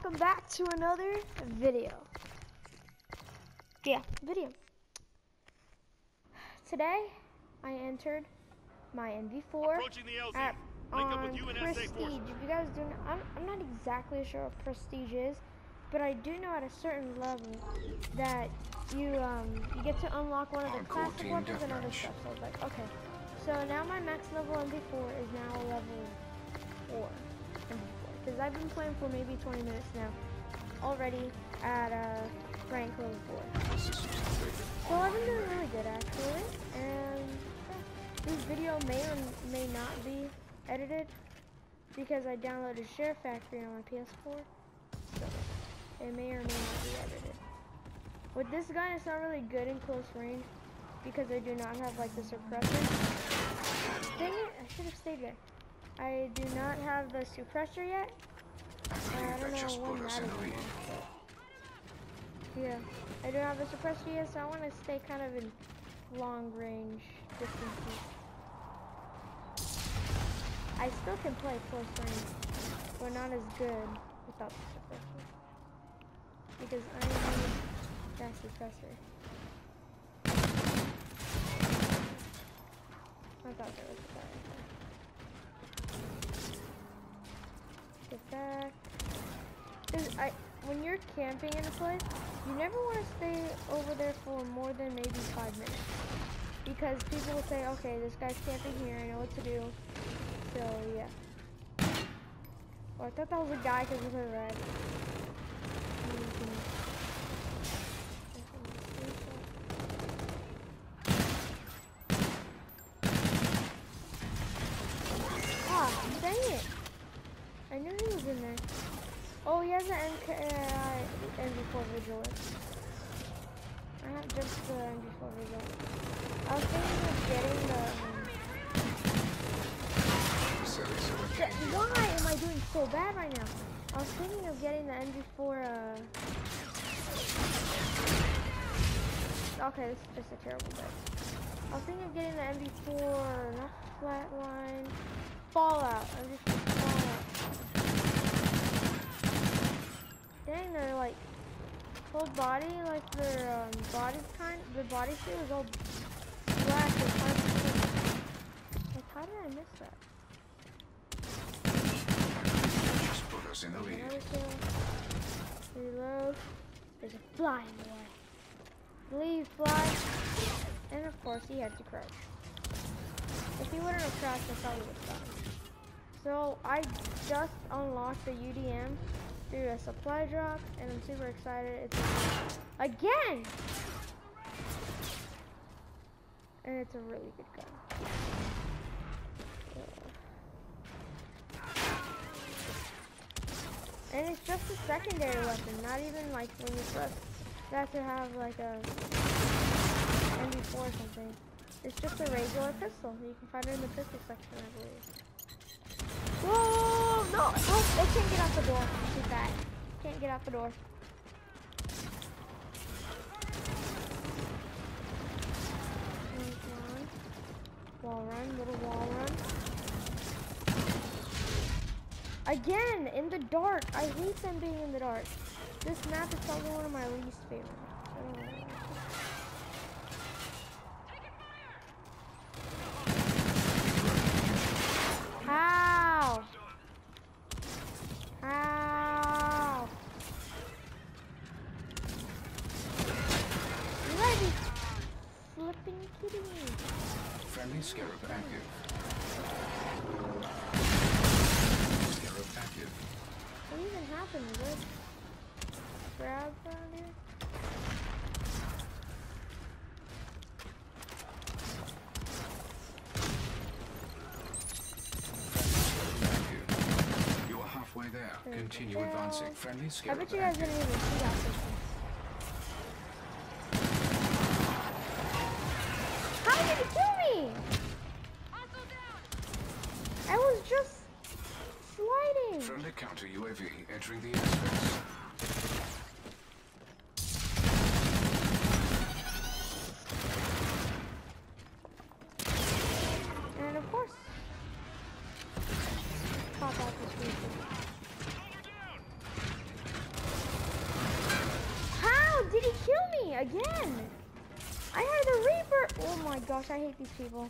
welcome back to another video. Today, I entered my NV4 at on Prestige. If you guys do not, I'm not exactly sure what Prestige is, but I do know at a certain level that you get to unlock one of the classic weapons and other stuff. So I was like, okay. So now my max level NV4 is now level 4 NV4 because I've been playing for maybe 20 minutes now already at rank level 4. So I've been doing really good actually, and this video may or may not be edited because I downloaded Share Factory on my PS4, so it may or may not be edited. With this gun, it's not really good in close range because I do not have like the suppressor. Dang it, I should have stayed there. I do not have the suppressor yet. I don't know when that is. Yeah, I don't have a suppressor yet, so I want to stay kind of in long range distances. I still can play close range, but not as good without the suppressor. Because I need that suppressor. I thought there was a guy right there. Get back. When you're camping in a place, you never want to stay over there for more than maybe 5 minutes. Because people will say, okay, this guy's camping here, I know what to do. So, yeah. Oh, I thought that was a guy because it was red. Ah, dang it. I knew he was in there. Oh, he has an NV4 Vigilance. I have just the NV4 Vigilance. I was thinking of getting the... Why am I doing so bad right now? I was thinking of getting the NV4, Okay, this is just a terrible bet. I was thinking of getting the NV4, not Flatline, Fallout. I'm just Fallout. Dang, they're like full body, like their their body suit is all black and hard to see. Like, how did I miss that? Just put us in the lead. Reload. There's a fly in the way. Leave fly. And of course he had to crouch. If he wouldn't have crouched, I probably would have gotten. So I just unlocked the UDM through a supply drop, and I'm super excited. It's again, and it's a really good gun. And it's just a secondary weapon, not even like when you first have to have like a MB4 or something. It's just a regular pistol. You can find it in the pistol section, I believe. Whoa! No! Oh, they can't get out the door. I'm too fat. Can't get out the door. Wall run, little wall run. Again, in the dark. I hate them being in the dark. This map is probably one of my least favorite. How? How? You gotta be flipping kidding me. Friendly Scarab active. Scarab active. What even happened? Is there grab around here? Halfway there. Continue advancing. Friendly I Scarab bet you guys didn't even see that system. How did it kill me? I was just sliding. Friendly counter UAV entering the airspace. And of course, pop out this region. gosh, I hate these people.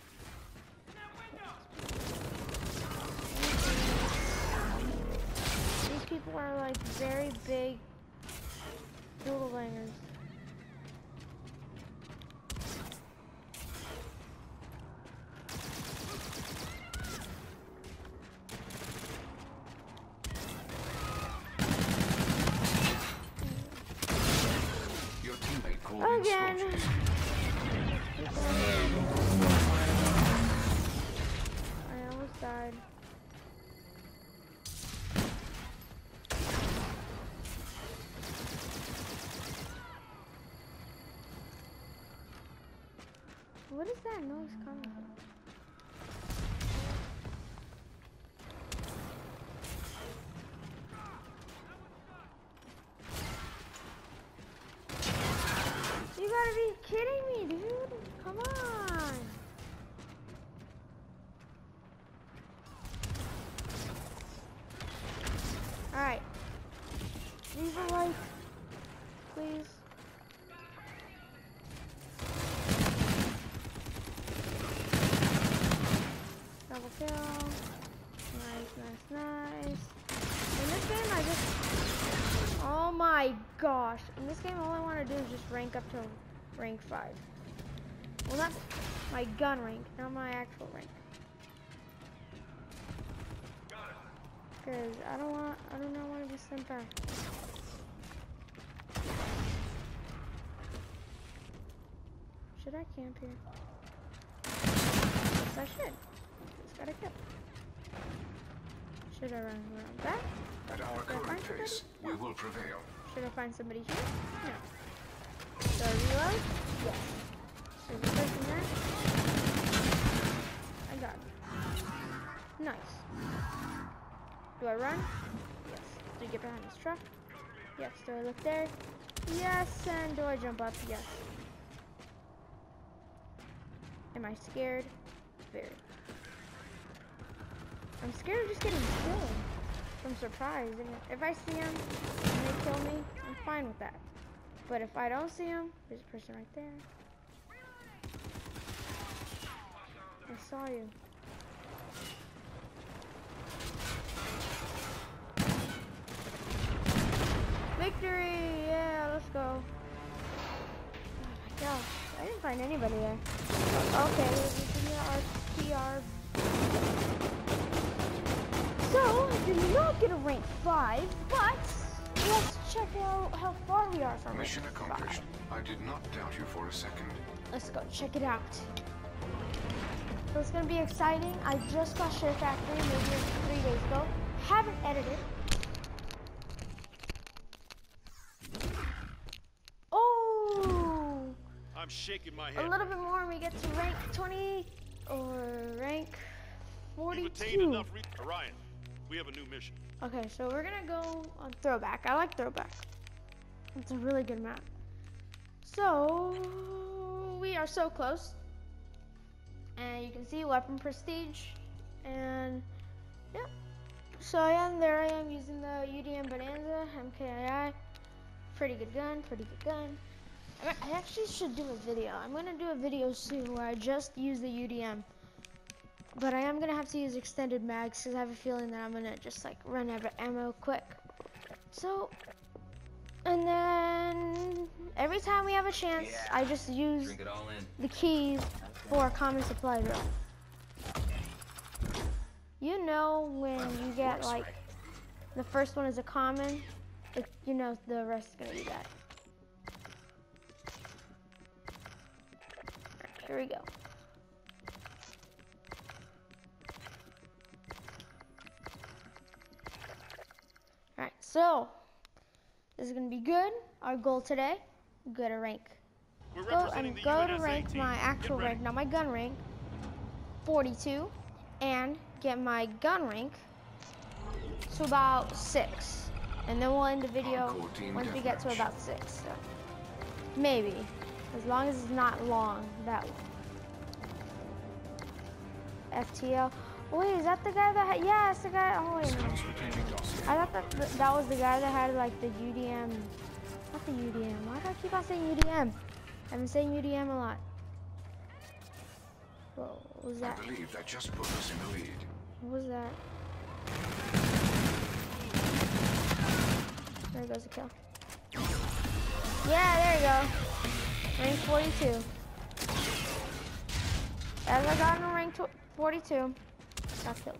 These people are like very big doodle-bangers. Your teammate called in Again. scorches. I almost died. What is that noise coming from? You gotta be kidding me, dude. Come on. Alright. Leave a like, please. Double kill. Nice, nice, nice. In this game, I just... Oh my gosh. In this game, all I want to do is just rank up to rank 5. Well, not my gun rank, not my actual rank. Because I do not want to be sent back. Should I camp here? Yes, I should. Just gotta kill. Should I run around back? At our current pace, we will prevail. Should I find somebody here? No. So reload? Yes. There's a person there. I got it. Nice. Do I run? Yes. Do I get behind this truck? Yes. Do I look there? Yes. And do I jump up? Yes. Am I scared? Very. I'm scared of just getting killed. I'm surprised. If I see him and they kill me, I'm fine with that. But if I don't see him, there's a person right there. I saw you. Victory! Yeah, let's go. Oh my gosh, I didn't find anybody there. Okay, this is our PR. So, I did not get a rank 5, but let's check out how far we are from Mission rank accomplished. 5. I did not doubt you for a second. Let's go check it out. So it's gonna be exciting. I just got Share Factory maybe 3 days ago. Haven't edited. Oh! I'm shaking my head. A little bit more and we get to rank 20 or rank 42. You've attained enough Orion, we have a new mission. Okay, so we're gonna go on Throwback. I like Throwback. It's a really good map. So we are so close. And you can see weapon prestige. And yeah. So there I am using the UDM Bonanza MKII. Pretty good gun, pretty good gun. I actually should do a video. I'm gonna do a video soon where I just use the UDM. But I am gonna have to use extended mags because I have a feeling that I'm gonna just like run out of ammo quick. So, and then every time we have a chance, I just use the keys for a common supply drop. You know when you get like the first one is a common, you know the rest is gonna be that. Right, here we go. Alright, so this is gonna be good. Our goal today, go to rank. Go to rank my actual rank, not my gun rank, 42, and get my gun rank to about 6. And then we'll end the video once we get to about 6. So maybe. As long as it's not long, that one. FTL. Wait, is that the guy that had, yeah, it's the guy, oh wait, no. I thought that was the guy that had like the UDM, not the UDM, why do I keep on saying UDM? I've been saying UDM a lot. Whoa, what was that? I believe that just put us in the lead. What was that? There goes the kill. Yeah, there you go. Rank 42. As I got in rank 42, got killed.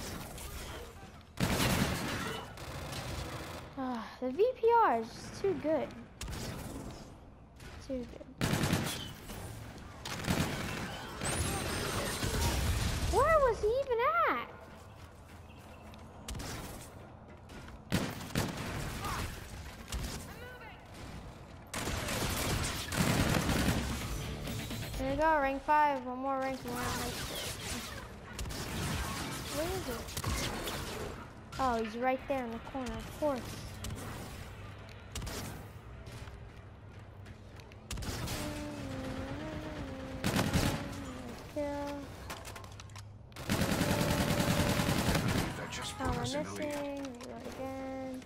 The VPR is just too good. Too good. Where was he even at? There you go, rank 5. One more rank. Where is it? Oh, he's right there in the corner, of course. Kill. That just Oh, put we're us in the lead. missing. Reload again.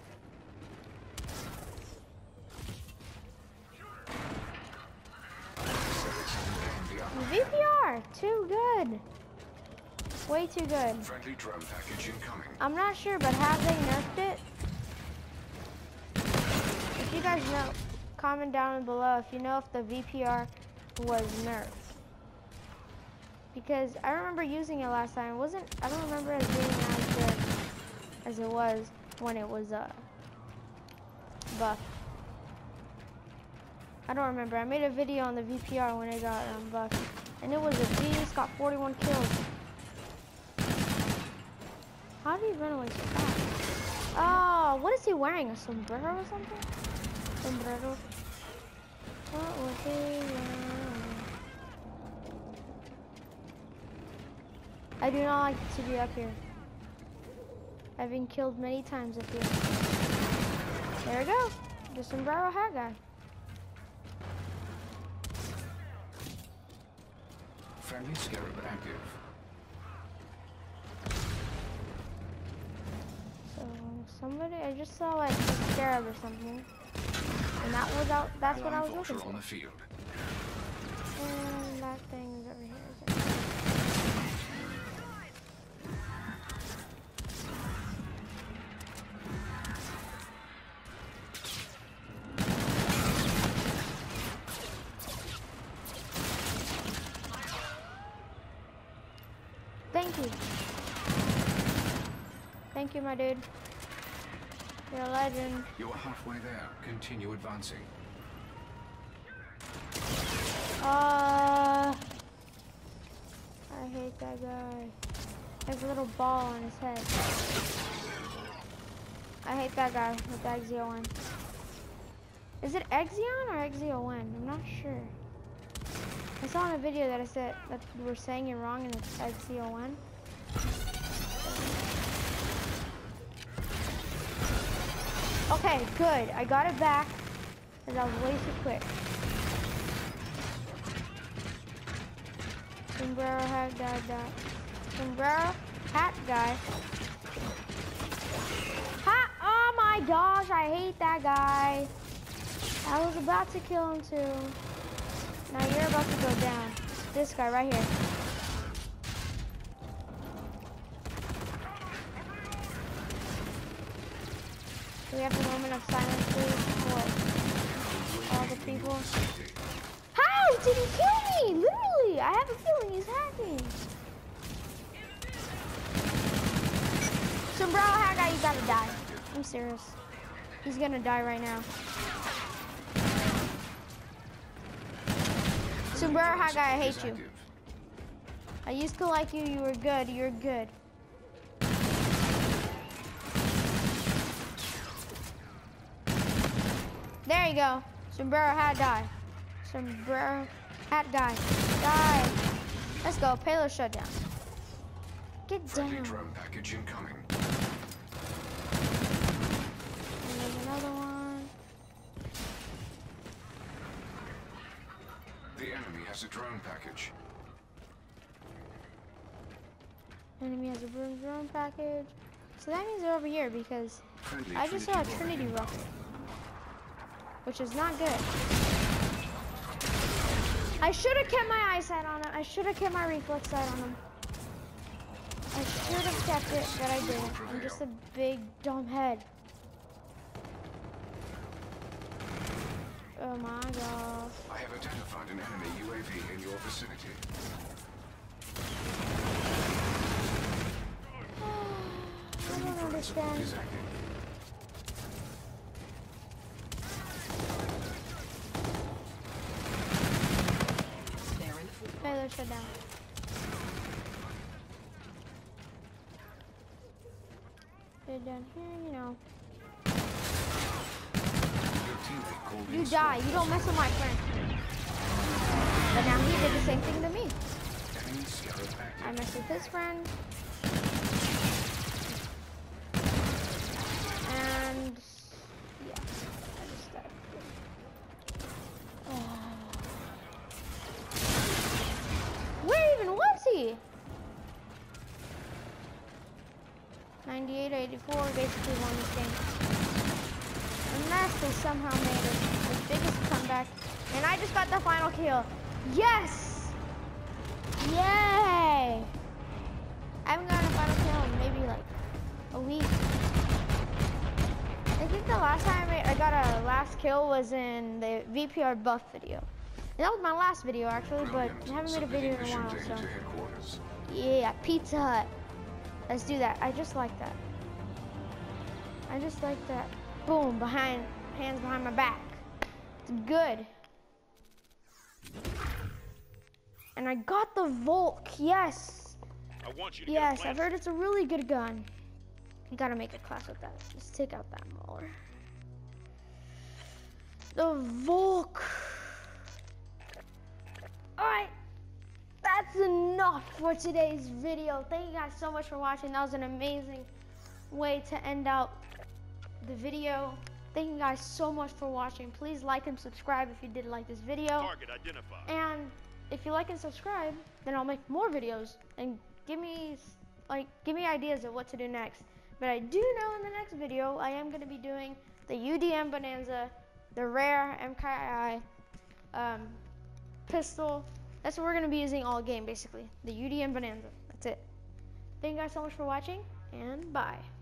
VPR, too good. Way too good. Friendly drone package incoming. I'm not sure, but have they nerfed it? If you guys know, comment down below if you know if the VPR was nerfed. Because I remember using it last time. I don't remember it being as good as it was when it was buffed. I don't remember. I made a video on the VPR when it got buffed. And it was a beast, got 41 kills. How did he run away so fast? Oh, what is he wearing? A sombrero or something? Sombrero. What was he wearing? I do not like to be up here. I've been killed many times up here. There we go. The sombrero hat guy. Friendly scarab active. So somebody, I just saw like a scarab or something, and that was out. That's what I was looking for. On the field. And that thing is over here. Thank you. Thank you, my dude. You're a legend. You are halfway there. Continue advancing. I hate that guy. There's a little ball on his head. I hate that guy with the Exio 1. Is it Exion or Exio 1? I'm not sure. I saw in a video that I said that we were saying it wrong and it's Exio 1. Okay, good. I got it back because I was way too quick. Sombrero hat guy. Sombrero hat guy. Ha! Oh my gosh, I hate that guy. I was about to kill him too. Now you're about to go down. This guy right here. Do we have a moment of silence, please, for all the people? How did he kill me? Literally, I have a feeling he's hacking. Sombrero hat guy, you gotta die. I'm serious. He's gonna die right now. Sombrero hat guy, I hate you. I used to like you. You were good. You're good. There you go. Sombrero hat die. Sombrero hat guy. Die. Let's go. Payload shutdown. Get down. Friendly drone package incoming. And there's another one. The enemy has a drone package. Enemy has a drone package. So that means they're over here because Friendly I just saw a Trinity rocket, which is not good. I should have kept my eyesight on him. I should have kept my reflex sight on him. I should have kept it, but I didn't. I'm just a big dumb head. Oh my gosh. I have identified an enemy UAV in your vicinity. I don't understand. Is active. Payload shut down. They're down here, you know. You die. You don't mess with my friend. But now he did the same thing to me. I messed with his friend. And yeah, I just died. Where even was he? 98, 84, basically won this game. Unless they somehow made it the biggest comeback. And I just got the final kill. Yes! Yay! I haven't gotten a final kill in maybe like a week. I think the last time I got a last kill was in the VPR buff video. And that was my last video actually, but I haven't made a video in a while, so. Yeah, Pizza Hut. Let's do that. I just like that. I just like that. Boom, hands behind my back. It's good. And I got the Volk, yes. I want you to yes, I've heard it's a really good gun. You gotta make a class with that. Just take out that Mauler. The Volk. Alright, that's enough for today's video. Thank you guys so much for watching. That was an amazing way to end out the video. Thank you guys so much for watching. Please like and subscribe if you did like this video. Target identified. And if you like and subscribe, then I'll make more videos and give me ideas of what to do next. But I do know in the next video I am going to be doing the UDM Bonanza, the rare MKI pistol. That's what we're going to be using all game basically. The UDM Bonanza. That's it. Thank you guys so much for watching, and bye.